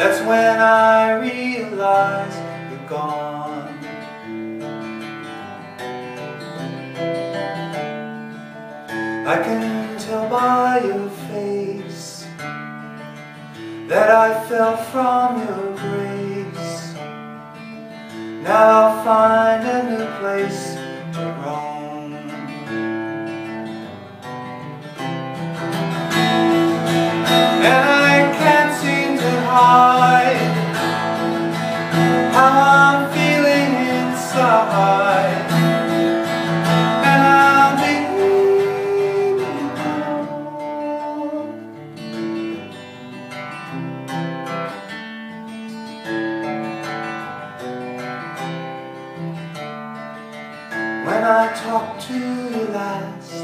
That's when I realize you're gone. I can tell by your face that I fell from your grace. Now I'll find a new place to roam. And I can't seem to hide how I'm feeling inside. And I'll be when I talk to you last,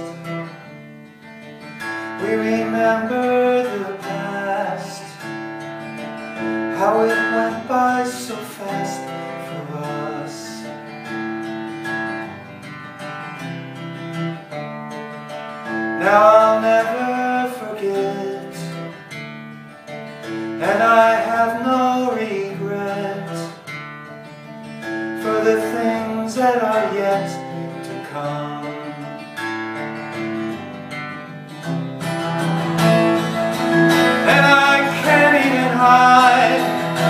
we remember the past, how it went by so fast for us. Now I'll never forget, and I have no regret for the things that are yet to come. And I can't even hide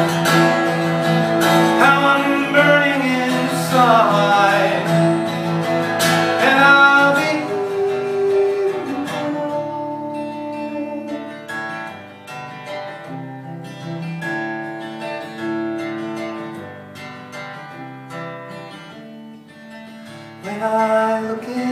how I'm burning inside. And I'll be when I look in